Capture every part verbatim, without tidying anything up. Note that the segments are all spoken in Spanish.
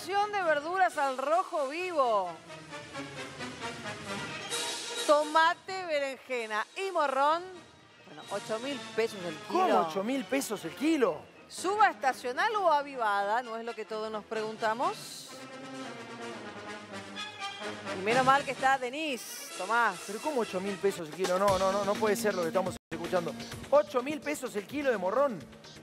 Porción de verduras al rojo vivo. Tomate, berenjena y morrón. Bueno, ocho mil pesos el kilo. ¿Cómo ocho mil pesos el kilo? ¿Suba estacional o avivada? No es lo que todos nos preguntamos. Y menos mal que está Denise, Tomás. ¿Pero cómo ocho mil pesos el kilo? No, no, no, no puede ser lo que estamos escuchando. ocho mil pesos el kilo de morrón.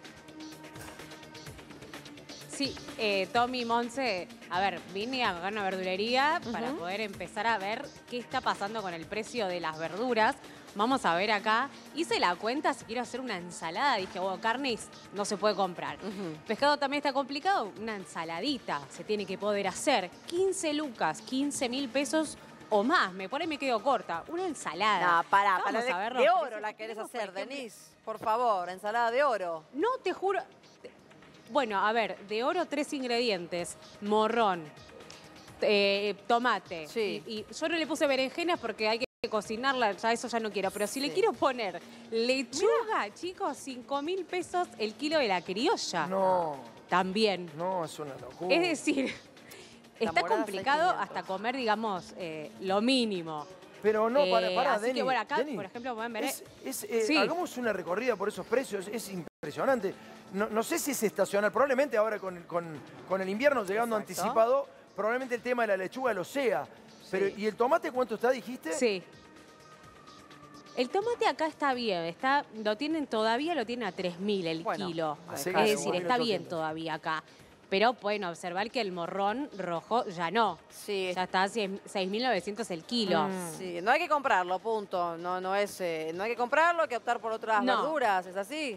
Sí, eh, Tommy, Monse, a ver, vine a una verdulería uh-huh. para poder empezar a ver qué está pasando con el precio de las verduras. Vamos a ver acá. Hice la cuenta si quiero hacer una ensalada. Dije, bueno, carne no se puede comprar. Uh-huh. Pescado también está complicado. Una ensaladita se tiene que poder hacer. quince lucas, quince mil pesos o más. Me pone y me quedo corta. Una ensalada. No, pará, para de, a de oro la querés hacer, Denise. Por favor, ensalada de oro. No, te juro. Bueno, a ver, de oro tres ingredientes. Morrón, eh, tomate. Sí. Y, y yo no le puse berenjenas porque hay que cocinarla, ya eso ya no quiero. Pero si sí. le quiero poner lechuga, Mira. chicos, cinco mil pesos el kilo de la criolla. No. También. No, es una locura. Es decir, la está complicado hasta comer, digamos, eh, lo mínimo. Pero no, para, para, eh, así Denny, que bueno, acá, Denny, por ejemplo, pueden ver... Es, es, eh, sí. Hagamos una recorrida por esos precios, es impresionante. No, no sé si es estacional, probablemente ahora con, con, con el invierno llegando Exacto. anticipado, probablemente el tema de la lechuga lo sea. Pero, sí. ¿Y el tomate cuánto está, dijiste? Sí. El tomate acá está bien, está, lo tienen todavía, lo tienen a tres mil el bueno, kilo. Es decir, está bien todavía acá. Pero pueden observar que el morrón rojo ya no. Sí. Ya está a seis mil novecientos el kilo. Mm. Sí, no hay que comprarlo, punto. No, no, es, eh, no hay que comprarlo, hay que optar por otras no. verduras, ¿es así?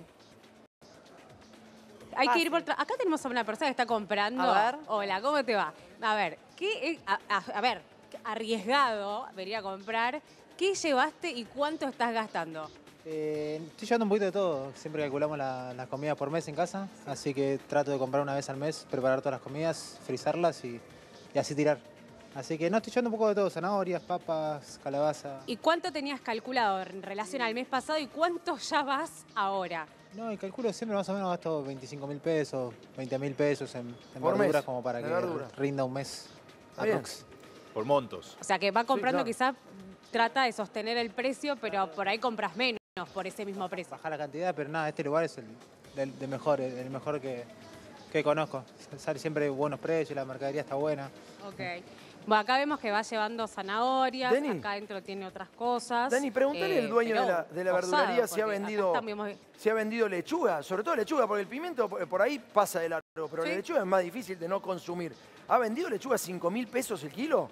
Hay Fácil. que ir por... Acá tenemos a una persona que está comprando. A ver. Hola, ¿cómo te va? A ver, ¿qué, a, a, a ver, arriesgado venir a comprar. ¿Qué llevaste y cuánto estás gastando? Eh, estoy llevando un poquito de todo. Siempre calculamos las la comidas por mes en casa. Así que trato de comprar una vez al mes, preparar todas las comidas, frizarlas y, y así tirar. Así que no, estoy llevando un poco de todo. Zanahorias, papas, calabaza. ¿Y cuánto tenías calculado en relación al mes pasado y cuánto ya vas ahora? No, y calculo siempre más o menos gasto veinticinco mil pesos, veinte mil pesos en, en por verduras mes, como para que verdura. rinda un mes. Por montos. O sea que va comprando sí, claro. quizás... Trata de sostener el precio, pero por ahí compras menos por ese mismo precio. Bajar la cantidad, pero nada, este lugar es el de, de mejor, el, el mejor que, que conozco. Sale siempre buenos precios, la mercadería está buena. Ok. Bueno, acá vemos que va llevando zanahorias, Denny, acá adentro tiene otras cosas. Dani, pregúntale al eh, dueño de la, de la verdulería si ha, vendido, si ha vendido lechuga, sobre todo lechuga, porque el pimiento por ahí pasa de largo, pero ¿Sí? la lechuga es más difícil de no consumir. ¿Ha vendido lechuga a cinco mil pesos el kilo?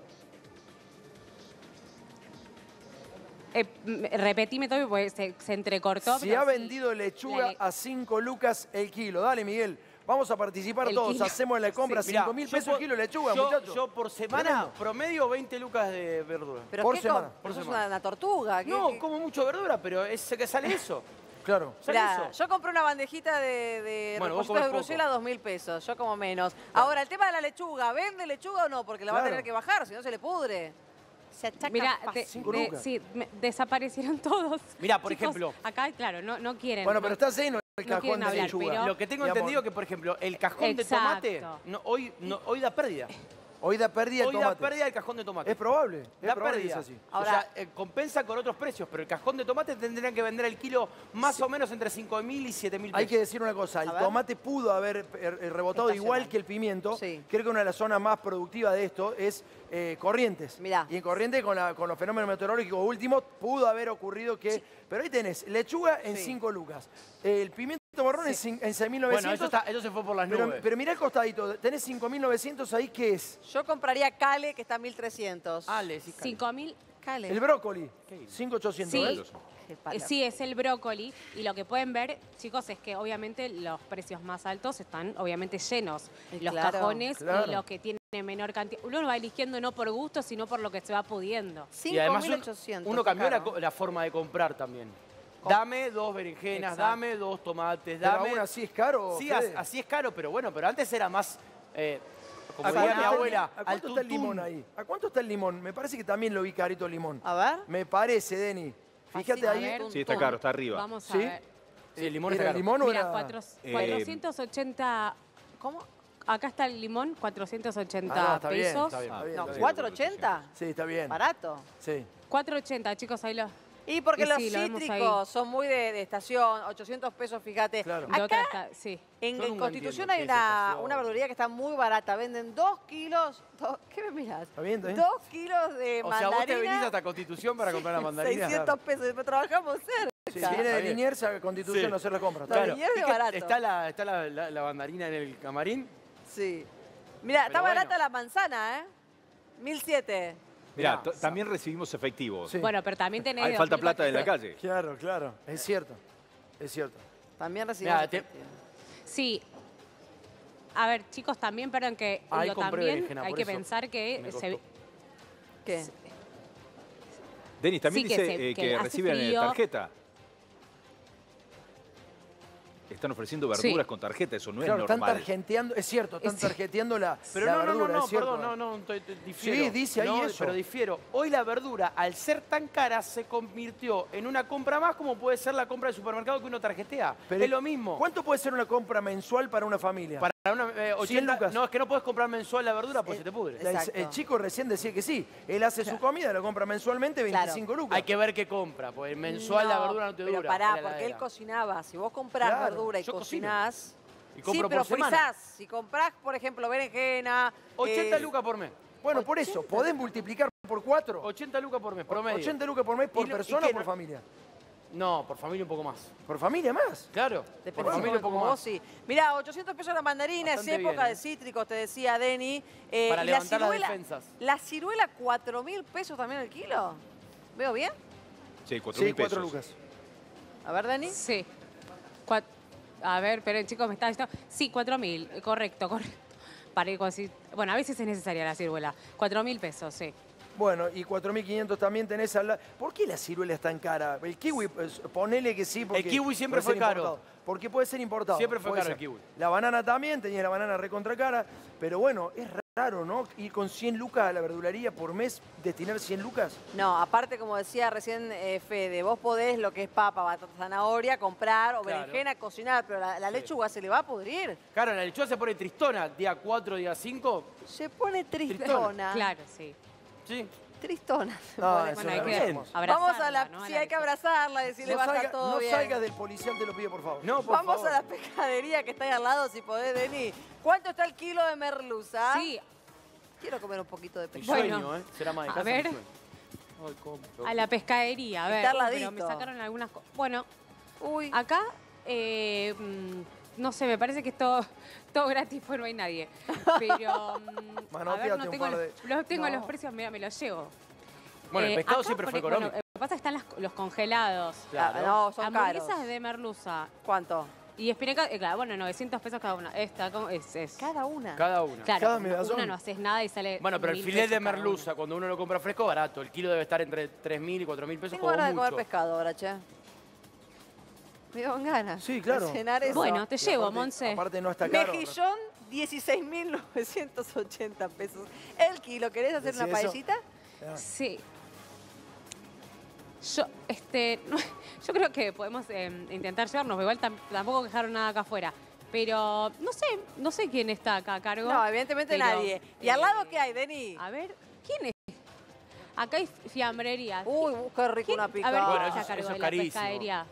Eh, repetime todo porque se, se entrecortó. Si ha vendido sí, lechuga le... a cinco lucas el kilo. Dale, Miguel. Vamos a participar el todos. Kilo. Hacemos la compra. Sí, cinco mil pesos el kilo de lechuga, yo, muchachos. Yo por semana Tremendo. promedio veinte lucas de verdura. ¿Pero por qué semana. Por semana. ¿Es una, una tortuga? ¿Qué, no, qué? como mucho verdura, pero es que sale eso. Claro. Mirá, yo compré una bandejita de, de bueno, repollitos de Bruselas a dos mil pesos. Yo como menos. Claro. Ahora, el tema de la lechuga. ¿Vende lechuga o no? Porque la claro. va a tener que bajar, si no se le pudre. Se achaca Mira, de, de, sí, me, desaparecieron todos. Mira, por Chicos, ejemplo. Acá, claro, no, no quieren. Bueno, no, pero está lleno el no cajón de hablar, lechuga. pero... Lo que tengo entendido que, por ejemplo, el cajón Exacto. de tomate no, hoy, no, hoy da pérdida. Hoy da pérdida el Hoy tomate. da pérdida el cajón de tomate. Es probable. Es da probable pérdida. Es así. Ahora, o sea, eh, compensa con otros precios, pero el cajón de tomate tendrían que vender el kilo más sí. o menos entre cinco mil y siete mil pesos. Hay que decir una cosa, el tomate pudo haber rebotado igual que el pimiento. Sí. Creo que una de las zonas más productivas de esto es eh, Corrientes. Mirá. Y en Corrientes, con, la, con los fenómenos meteorológicos últimos, pudo haber ocurrido que... Sí. Pero ahí tenés lechuga en cinco sí. lucas. El pimiento marrón sí. en seis mil novecientos. Bueno, eso, está, eso se fue por las nubes. Pero, pero mirá el costadito, tenés cinco mil novecientos ahí, ¿qué es? Yo compraría Cale, que está a mil trescientos. Ale, sí, Cale. cinco mil. Cale. El brócoli, cinco mil ochocientos. Sí. ¿eh? Sí, es el brócoli. Y lo que pueden ver, chicos, es que obviamente los precios más altos están obviamente llenos. Los claro, cajones claro. y los que tienen menor cantidad. Uno va eligiendo no por gusto, sino por lo que se va pudiendo. Y además uno, uno cambió la, la forma de comprar también. Dame dos berenjenas, Exacto. dame dos tomates, dame... Pero aún así es caro, Sí, Fede. así es caro, pero bueno, pero antes era más... Eh, como diría mi abuela, ¿A cuánto está el limón ahí? ¿A cuánto está el limón? Me parece que también lo vi carito el limón. A ver. Me parece, Denny. Fíjate ahí. Ver, sí, está caro, está arriba. Vamos a ¿Sí? ver. Sí, el limón ¿Era está el limón o Mira, era...? cuatro, eh, cuatrocientos ochenta... ¿Cómo? acá está el limón, cuatrocientos ochenta Ah, no, está bien, pesos. está bien, está bien, No, está bien. ¿cuatrocientos ochenta? Sí, está bien. Barato. Sí. cuatrocientos ochenta, chicos, ahí lo... Y porque Y los sí, lo vemos cítricos son muy de, de estación, ochocientos pesos, fíjate. Claro. de otra Acá está- sí. en, Yo en nunca Constitución entiendo hay qué es una, estación. una verdulería que está muy barata. Venden dos kilos. dos- ¿Qué me mirás? Está bien, está bien. Dos kilos de O sea, mandarina. vos te venís hasta Constitución para comprar la mandarina. seiscientos pesos. Después trabajamos cerca. Si viene de Está bien. Liniers a Constitución Sí. a hacer la compra. No, Claro. Liniers ¿Y es qué- barato. ¿Está, la, está la, la- la mandarina en el camarín? Sí. Mira, está Pero bueno. barata la manzana, ¿eh? mil siete. Mirá, No, t- también recibimos efectivos. Sí. Bueno, pero también tenés... Hay dos falta mil plata en la cuatrocientos. calle. Claro, claro. Es cierto. Es cierto. También recibimos Mirá, te- efectivo. Sí. A ver, chicos, también, perdón, que Ahí digo, compré también berenjena, hay por que eso pensar que me se, costó. ¿Qué? Denis, también Sí, que dice se- eh, que que hace reciben eh, frío. tarjeta. Están ofreciendo verduras Sí. con tarjeta, eso no Claro, es están normal. tarjeteando, es cierto, están Es- tarjeteando la, Pero la no, verdura, no, no, no, es cierto. perdón, no, no, estoy- estoy- difiero. Sí, dice ahí No, eso. Pero difiero. Hoy la verdura, al ser tan cara, se convirtió en una compra más como puede ser la compra de supermercado que uno tarjetea. Pero, es lo mismo. ¿Cuánto puede ser una compra mensual para una familia? Para una, eh, cien ochenta, lucas. no, es que no puedes comprar mensual la verdura porque se te pudre. La- el, Exacto. el chico recién decía que sí. Él hace su comida, la compra mensualmente, veinticinco lucas. Hay que ver qué compra, porque mensual la verdura no te dura. Pero pará, en la porque él heladera. cocinaba. Si vos comprás Claro, verdura y yo cocino. cocinás... Y Sí, compro pero por semana. frizás. Si comprás, por ejemplo, berenjena... ochenta eh, lucas por mes. Bueno, por eso, ¿podés multiplicar por cuatro? ochenta lucas por mes, promedio. ochenta lucas por mes por ¿Y lo- y persona o qué por no- familia. No, por familia un poco más. ¿Por familia más? Claro. Depende por si familia un poco como vos, más. sí. Mirá, ochocientos pesos la mandarina, es Bastante época bien, de ¿eh? cítricos, te decía Deni. Eh, Para y levantar la las ciruela, defensas. ¿La ciruela cuatro mil pesos también el kilo? ¿Veo bien? Sí, cuatro Sí, mil pesos. cuatro lucas. A ver, Deni. Sí. Cua- A ver, pero chicos, me está diciendo... Sí, cuatro mil, correcto, correcto. Para ir con así- Bueno, a veces es necesaria la ciruela. cuatro mil pesos, sí. Bueno, y cuatro mil quinientos también tenés al lado. ¿Por qué la ciruela es tan cara? El kiwi, pues, ponele que sí. Porque El kiwi siempre puede ser fue caro. importado. Porque puede ser importado. Siempre fue puede caro el ser. kiwi. La banana también, tenía la banana recontra cara. Pero bueno, es raro, ¿no? Ir con cien lucas a la verdulería por mes, destinar cien lucas. No, aparte, como decía recién eh, Fede, vos podés lo que es papa, batata, zanahoria, comprar o Claro. berenjena, cocinar, pero la, la lechuga se le va a pudrir. Claro, la lechuga se pone tristona, día cuatro, día cinco. Se pone tristona. Claro, sí. Sí. Tristona. se No, pone. eso Bueno, hay no, que no hacemos. abrazarla, Vamos a la... ¿no? A sí, la hay que lechuga. abrazarla, decirle No, va a salga- estar todo no bien. salgas del policial, te lo pido, por favor. No, por Vamos favor. a la pescadería que está ahí al lado, si podés, Deni. ¿Cuánto está el kilo de merluza? Sí, Quiero comer un poquito de Mi pescado. Bueno, sueño, ¿eh? Será más de a casa, ver. mi sueño. Ay, compro. a la pescadería, a ver. Está al uh, pero ladito. me sacaron algunas cosas. Bueno, Uy, acá, eh, mm, no sé, me parece que es todo, todo gratis, pues no hay nadie. Pero, mm, a Manoteate ver, no un tengo, par los, de- los- tengo No. los precios, mira, me los llevo. Bueno, el Eh, pescado acá, siempre por fue ej- bueno, económico. lo que pasa es que están las- los congelados. Claro. ah, no, son caros. Hamburguesas de merluza ¿Cuánto? y espinaca, eh, claro, bueno, novecientos pesos cada una. Esta ¿cómo es, es. Cada una. Cada una. Claro, cada con medallón. una no haces nada y sale. Bueno, pero el mil filet de pesos cada merluza, una. cuando uno lo compra fresco, barato. El kilo debe estar entre tres mil y cuatro mil pesos Tengo como ganas de mucho. comer pescado ahora, che. Me dio ganas. Sí, claro. de cenar eso. Bueno, te Y llevo, aparte- Monse. Aparte no está caro. Mejillón, dieciséis mil novecientos ochenta pesos. El kilo, ¿querés hacer una ¿Decís eso? paellita? Sí. Yo, este, no, yo creo que podemos eh, intentar llevarnos, igual tam- tampoco dejaron nada acá afuera. Pero no sé, no sé quién está acá a cargo. No, evidentemente pero, nadie. ¿Y al lado eh, qué hay, Deni? A ver, ¿quién es? Acá hay fiambrería. Uy, qué rico ¿Quién- una A ver, picada. ¿quién Bueno, está eso a es- cargo eso de es la carísimo. pescadería?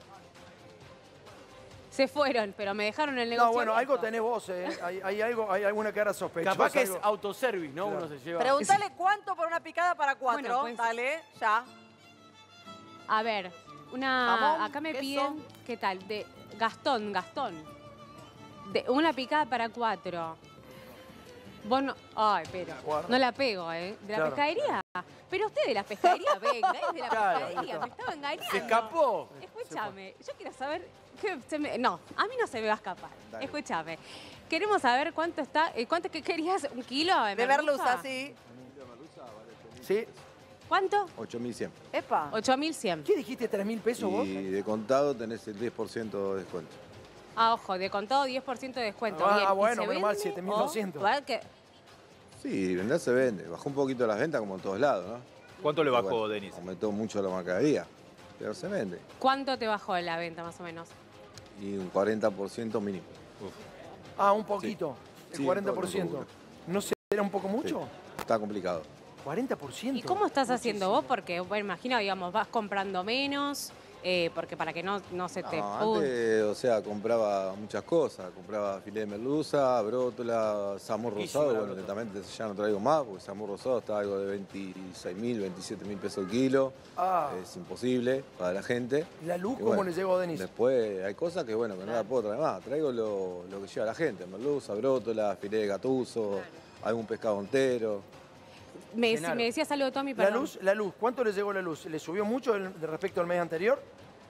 Se fueron, pero me dejaron el negocio. No, bueno, algo abierto. tenés vos, ¿eh? Hay, hay algo, hay alguna cara sospechosa. Capaz que es algo- autoservice, ¿no? Claro. Uno se lleva. Preguntale cuánto por una picada para cuatro. Bueno, pues- Dale, ya. A ver, una. Jamón, acá me queso. piden, ¿qué tal? De Gastón, Gastón. De una picada para cuatro. Vos no. Ay, pero. Guarda. No la pego, ¿eh? ¿De la Claro. pescadería? Pero usted de la pescadería, venga, es de la Claro. pescadería, me estaba engañando. Se escapó. Escúchame, yo quiero saber. qué se me- no, a mí no se me va a escapar. Escúchame. Queremos saber cuánto está. eh, ¿Cuánto que querías? ¿Un kilo de De merluza? merluza, sí. ¿Sí? ¿Cuánto? ocho mil cien. Epa. ocho mil cien. ¿Qué dijiste? ¿tres mil pesos vos? Y de contado tenés el diez por ciento de descuento. Ah, ojo, de contado diez por ciento de descuento. Ah, Bien, ¿y bueno, se menos mal, vende siete mil o doscientos. igual que- Sí, vender se vende. Bajó un poquito las ventas como en todos lados, ¿no? ¿Cuánto le Pero bajó, bueno, Denis? Aumentó mucho la mercadería, pero se vende. ¿Cuánto te bajó la venta más o menos? Y un cuarenta por ciento mínimo. Ah, un poquito. El Sí, cuarenta todo por el ciento. mundo. ¿No será un poco mucho? Sí, está complicado. cuarenta por ciento. ¿Y cómo estás haciendo Muchísimo. vos? Porque, bueno, imagino, digamos, vas comprando menos, eh, porque para que no, no se te... No, pud- antes, o sea, compraba muchas cosas. Compraba filé de merluza, brótola, samur Riquísima rosado. la Bueno, brótola. lentamente ya no traigo más, porque samur rosado está algo de veintiséis mil, veintisiete mil pesos el kilo. Ah. Es imposible para la gente. ¿La luz Y cómo bueno, le llegó a Denis? Después hay cosas que, bueno, que no la puedo traer más. Traigo lo, lo que lleva la gente. Merluza, brótola, filé de gatuso, algún pescado entero. Me, Genaro. me decías algo, Tommy, La perdón. luz, la luz, ¿cuánto le llegó la luz? ¿Le subió mucho el- de respecto al mes anterior?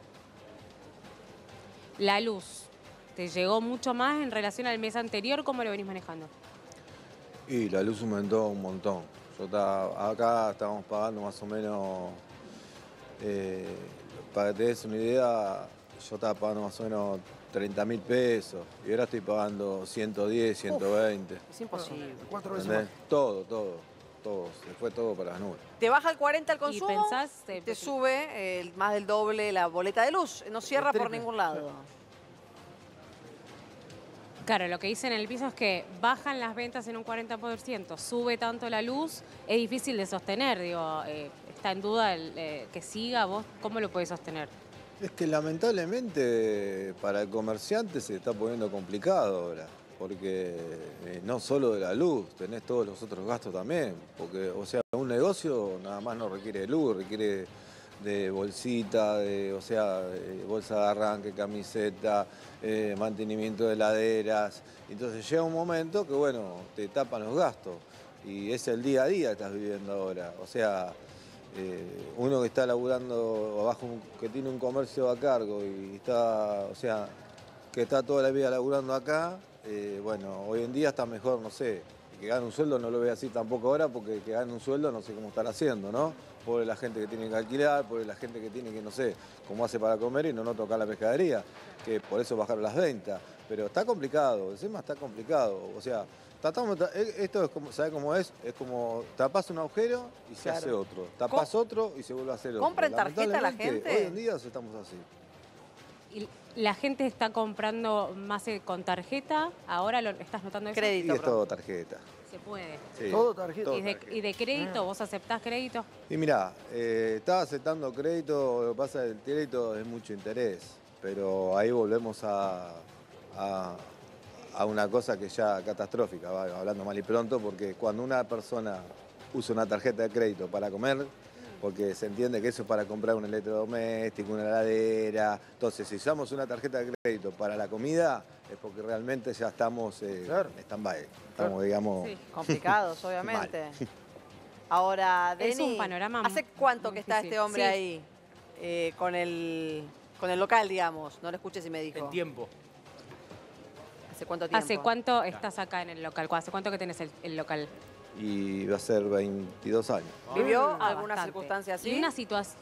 La luz, ¿te llegó mucho más en relación al mes anterior? ¿Cómo lo venís manejando? Y la luz aumentó un montón. Yo estaba, acá estábamos pagando más o menos, eh, para que te des una idea, yo estaba pagando más o menos treinta mil pesos y ahora estoy pagando ciento diez, ciento veinte. Es imposible. Cuatro veces ¿Entendés? más. Todo, todo, todo, se fue todo para las nubes. Te baja el cuarenta el consumo pensás, y eh, te sube el- más del doble la boleta de luz. No cierra por triple. ningún lado. Claro, lo que dicen en el piso es que bajan las ventas en un cuarenta por ciento, sube tanto la luz, es difícil de sostener, digo, eh, está en duda el, eh, que siga, vos, ¿cómo lo podés sostener? Es que lamentablemente para el comerciante se está poniendo complicado ahora, porque eh, no solo de la luz, tenés todos los otros gastos también, porque, o sea, un negocio nada más no requiere de luz, requiere de bolsita, de, o sea, de bolsa de arranque, camiseta, eh, mantenimiento de heladeras. Entonces llega un momento que, bueno, te tapan los gastos y es el día a día que estás viviendo ahora. O sea, eh, uno que está laburando abajo, un- que tiene un comercio a cargo y está, o sea, que está toda la vida laburando acá, eh, bueno, hoy en día está mejor, no sé, que gane un sueldo, no lo veo así tampoco ahora, porque que gane un sueldo no sé cómo están haciendo, ¿no? Pobre la gente que tiene que alquilar, pobre la gente que tiene que, no sé, cómo hace para comer y no no tocar la pescadería, que por eso bajaron las ventas. Pero está complicado, encima está complicado, o sea, tratamos, esto es como, ¿sabes cómo es? Es como tapas un agujero y se Claro. hace otro, tapas otro y se vuelve a hacer otro. ¿Compra en tarjeta la Lamentablemente, gente? Hoy en día estamos así. ¿Y la gente está comprando más eh, con tarjeta? ¿Ahora lo estás notando eso? Y Crédito. es bro. todo tarjeta. Se puede. Sí, Todo tarjeta. todo ¿Y de, tarjeta. y de crédito? ¿Vos aceptás crédito? Y mirá, eh, estaba aceptando crédito, lo que pasa es que el crédito es mucho interés, pero ahí volvemos a, a, a una cosa que ya catastrófica, va, hablando mal y pronto, porque cuando una persona usa una tarjeta de crédito para comer, porque se entiende que eso es para comprar un electrodoméstico, una heladera, entonces si usamos una tarjeta de crédito para la comida, es porque realmente ya estamos eh, Claro. en stand-by, estamos, Claro. digamos... Sí. Complicados, obviamente. Ahora, Es Deni, un panorama ¿hace muy cuánto que está difícil. este hombre Sí. ahí? eh, con, el, con el local, digamos. No lo escuché si me dijo. En tiempo. ¿Hace cuánto tiempo? ¿Hace cuánto estás acá en el local? ¿Hace cuánto que tenés el, el local? Y va a ser veintidós años. ¿Vivió Ah, alguna bastante. circunstancia así? Y una situación...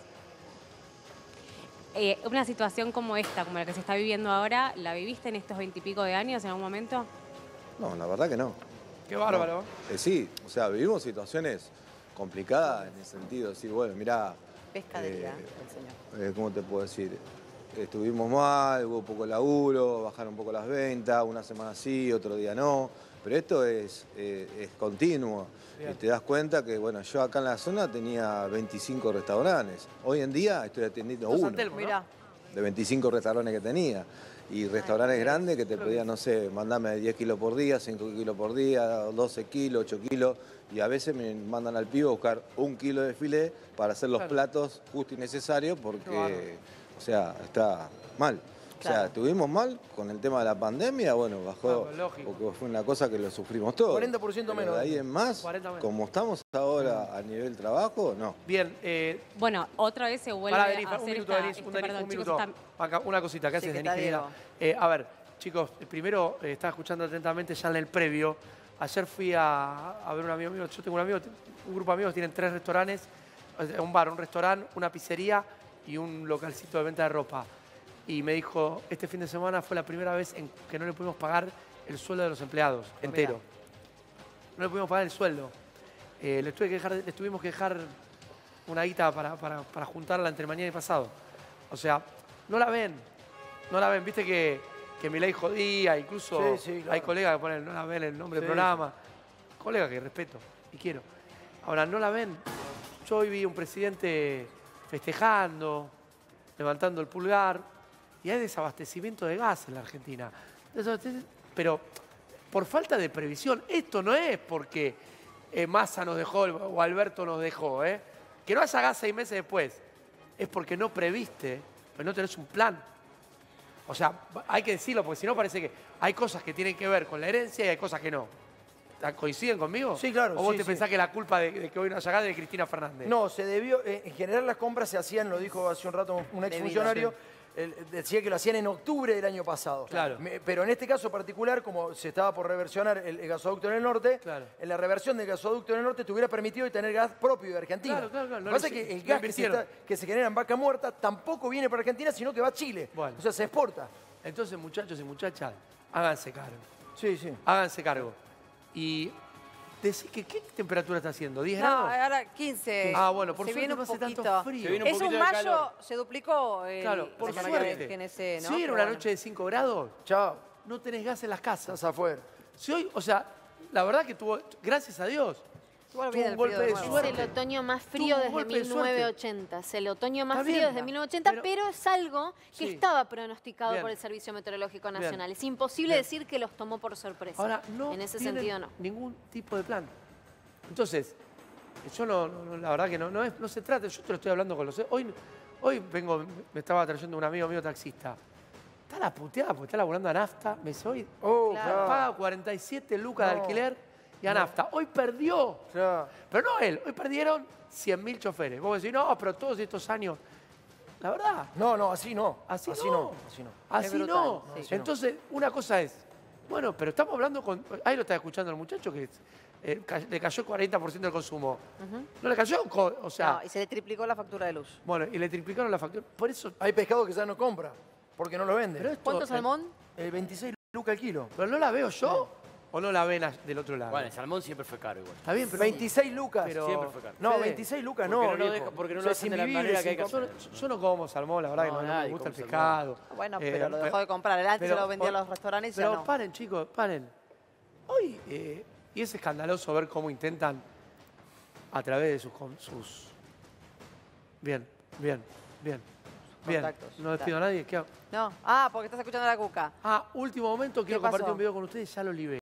una situación como esta, como la que se está viviendo ahora, ¿la viviste en estos veintipico de años en algún momento? No, la verdad que no. Qué bárbaro. Eh, sí, o sea, vivimos situaciones complicadas en el sentido de decir, bueno, mirá, Pescadería, Eh, el señor. eh, ¿cómo te puedo decir? Estuvimos mal, hubo poco laburo, bajaron un poco las ventas, una semana sí, otro día no, pero esto es, eh, es continuo. Bien. Y te das cuenta que, bueno, yo acá en la zona tenía veinticinco restaurantes. Hoy en día estoy atendiendo Esto es uno San Telmo, ¿no? Mirá, de veinticinco restaurantes que tenía. Y restaurantes grandes que te pedían, no sé, mandame diez kilos por día, cinco kilos por día, doce kilos, ocho kilos. Y a veces me mandan al pibe a buscar un kilo de filé para hacer los Claro. platos justo y necesarios Qué bárbaro. porque, o sea, está mal. O sea, Claro. estuvimos mal con el tema de la pandemia, bueno, bajó, Claro, lógico. porque fue una cosa que lo sufrimos todos. cuarenta por ciento Pero menos. de ahí en más, cuarenta menos. como estamos ahora a nivel trabajo, no. Bien, eh, Bueno, otra vez se vuelve pará, Denis, a un hacer minuto, esta... Denis, este- un, Denis, perdón, un chicos, minuto. están- Acá, una cosita, ¿qué Sí, haces, que Denis, está querida? Eh, a ver, chicos, primero eh, estaba escuchando atentamente ya en el previo. Ayer fui a, a ver un amigo mío, yo tengo un amigo, un grupo de amigos, tienen tres restaurantes, eh, un bar, un restaurante, una pizzería y un localcito de venta de ropa. Y me dijo, este fin de semana fue la primera vez en que no le pudimos pagar el sueldo de los empleados, entero. No le pudimos pagar el sueldo. Eh, les, tuve que dejar, les tuvimos que dejar una guita para, para, para juntarla entre mañana y pasado. O sea, no la ven, no la ven. Viste que que Milei jodía, incluso Sí, sí, claro. hay colegas que ponen, no la ven el nombre Sí, del programa. Colegas que respeto y quiero. Ahora, no la ven. Yo hoy vi un presidente festejando, levantando el pulgar, y hay desabastecimiento de gas en la Argentina. Pero por falta de previsión, esto no es porque eh, Massa nos dejó o Alberto nos dejó, ¿eh? Que no haya gas seis meses después, es porque no previste, pero no tenés un plan. O sea, hay que decirlo, porque si no parece que hay cosas que tienen que ver con la herencia y hay cosas que no. ¿Coinciden conmigo? Sí, claro. ¿O vos sí, te sí. pensás que la culpa de, de que hoy no haya gas es de Cristina Fernández? No, se debió, eh, en general las compras se hacían, lo dijo hace un rato un exfuncionario, él decía que lo hacían en octubre del año pasado. Claro. Me- pero en este caso particular, como se estaba por reversionar el, el gasoducto en el norte, Claro. en la reversión del gasoducto en el norte te hubiera permitido tener gas propio de Argentina. Claro, claro, claro, Lo no que pasa lo es que hice- el lo gas que se, invirtieron. está- que se genera en Vaca Muerta tampoco viene para Argentina, sino que va a Chile. Bueno. O sea, se exporta. Entonces, muchachos y muchachas, háganse cargo. Sí, sí. Háganse cargo. Y decís que ¿qué temperatura está haciendo? ¿diez No, grados? ahora quince. Ah, bueno, por se suerte viene no un hace tanto poquito. frío. Se viene un Es un poquito de mayo, calor. se duplicó el, Claro, por la semana que suerte. viene, G N C, ¿no? Si hoy era Pero una bueno. noche de cinco grados, Chao, no tenés gas en las casas. estás afuera. Si hoy, o sea, la verdad que tuvo, gracias a Dios, Igual tuvo viene un el golpe frío de nuevo. suerte. Es el otoño más frío Tuvo un desde golpe de mil novecientos ochenta. Es el otoño más Está frío bien, desde mil novecientos ochenta, pero- pero, es algo que Sí. estaba pronosticado Bien. por el Servicio Meteorológico Bien. Nacional. Es imposible Bien. decir que los tomó por sorpresa. ahora no en ese tienen sentido, no. ningún tipo de plan. Entonces, yo no, no- no- la verdad que no, no, es, no se trata, yo te lo estoy hablando con los... Hoy, hoy vengo, me estaba trayendo un amigo mío taxista. Está la puteada porque está laburando a nafta. Me dice, hoy Oh, Claro. claro. paga cuarenta y siete lucas de No. alquiler y a nafta. Hoy perdió. Claro. Pero no él, hoy perdieron cien mil choferes. Vos decís, no, pero todos estos años... La verdad, No, no, así no. así, así no. no. Así no. Así brutal, no. sí. Así no. Entonces, una cosa es, bueno, pero estamos hablando con... Ahí lo está escuchando el muchacho que eh, ca- le cayó el cuarenta por ciento del consumo. No le cayó, co- o sea... No, y se le triplicó la factura de luz. Bueno, y le triplicaron la factura. Por eso... Hay pescado que ya no compra, porque no lo vende. Pero esto- ¿Cuánto salmón? Eh, veintiséis lucas el kilo. ¿Pero no la veo yo o no la ven a- del otro lado? Bueno, el salmón siempre fue caro igual. Está bien, pero... veintiséis lucas. pero- Siempre fue caro. No, Fede, veintiséis lucas porque no, no lo viejo. deja- porque no O lo sea, hacen de la es manera que hay que invivible, Yo, no- yo no como salmón, la verdad que No, no, no me nadie gusta el come pescado. Bueno, Eh, pero lo dejó de comprar. Antes pero- se lo vendía a por- los restaurantes y Pero ya no. paren, chicos, paren. Hoy, eh, y es escandaloso ver cómo intentan a través de sus... con- sus... Bien, bien, bien, bien. Contactos, No despido a nadie. ¿Qué hago? No. Ah, porque estás escuchando a la cuca. Ah, último momento, quiero pasó? compartir un video con ustedes, ya lo libé.